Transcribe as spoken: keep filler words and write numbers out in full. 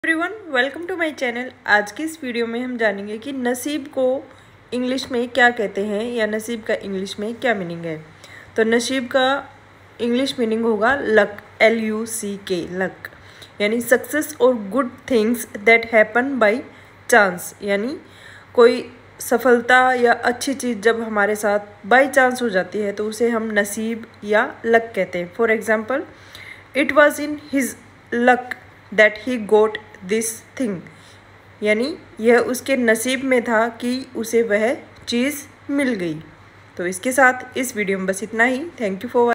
Everyone, welcome to my channel. आज की इस वीडियो में हम जानेंगे कि नसीब को इंग्लिश में क्या कहते हैं या नसीब का इंग्लिश में क्या मीनिंग है। तो नसीब का इंग्लिश मीनिंग होगा luck, L U C K, luck यानी सक्सेस और good things that happen by chance, यानी कोई सफलता या अच्छी चीज़ जब हमारे साथ बाय चांस हो जाती है तो उसे हम नसीब या लक कहते हैं। For example, it was in his luck that he got this thing, यानी यह उसके नसीब में था कि उसे वह चीज़ मिल गई। तो इसके साथ इस वीडियो में बस इतना ही। Thank you for